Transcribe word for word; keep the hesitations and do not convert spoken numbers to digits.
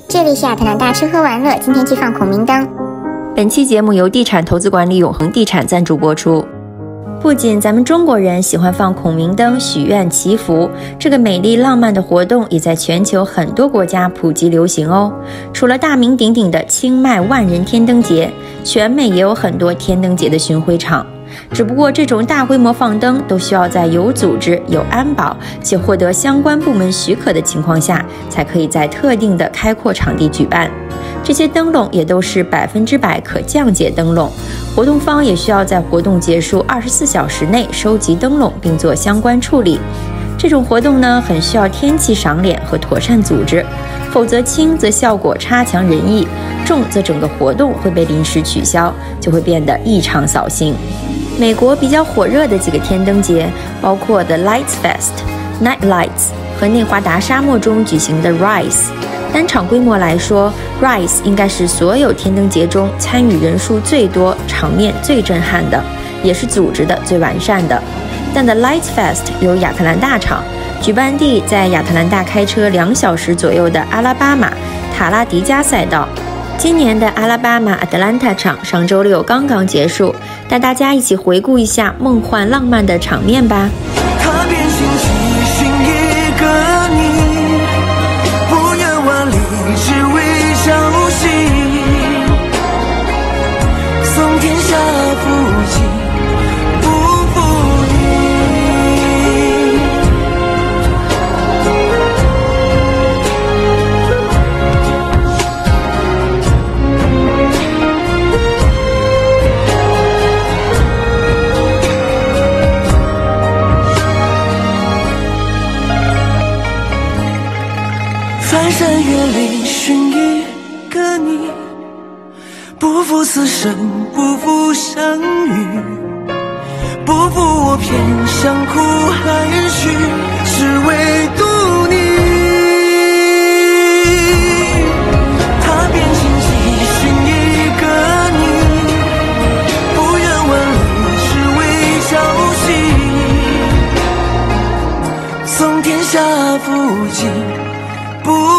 这里是亚特兰大吃喝玩乐，今天去放孔明灯。 本期节目由地产投资管理永恒地产赞助播出。不仅咱们中国人喜欢放孔明灯许愿祈福，这个美丽浪漫的活动也在全球很多国家普及流行哦。除了大名鼎鼎的清迈万人天灯节，全美也有很多天灯节的巡回场。只不过这种大规模放灯都需要在有组织、有安保且获得相关部门许可的情况下，才可以在特定的开阔场地举办。这些灯笼也都是百分之百可降解灯笼，活动方也需要在活动结束二十四小时内收集灯笼并做相关处理。这种活动呢，很需要天气赏脸和妥善组织，否则轻则效果差强人意，重则整个活动会被临时取消，就会变得异常扫兴。美国比较火热的几个天灯节包括 The Lights Fest、Night Lights 和内华达沙漠中举行的 Rise。 单场规模来说， Rise 应该是所有天灯节中参与人数最多、场面最震撼的，也是组织的最完善的。但 The Lights Fest 有亚特兰大场，举办地在亚特兰大开车两小时左右的阿拉巴马塔拉迪加赛道。今年的阿拉巴马 Atlanta 场上周六刚刚结束，带大家一起回顾一下梦幻浪漫的场面吧。 踏遍星际寻一个你，不远万里只为朝夕，送天下福气，不负你。翻山越岭寻一个你，不负此生，不负相遇，不负我偏向苦海去，只为渡你。踏遍星际寻一个你，不远万里只为朝夕，送天下福气，不